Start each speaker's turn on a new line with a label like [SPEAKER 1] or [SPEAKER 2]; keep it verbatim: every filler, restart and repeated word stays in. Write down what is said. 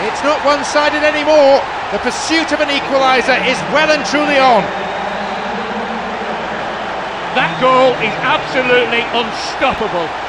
[SPEAKER 1] It's not one-sided anymore. The pursuit of an equaliser is well and truly on.
[SPEAKER 2] That goal is absolutely unstoppable.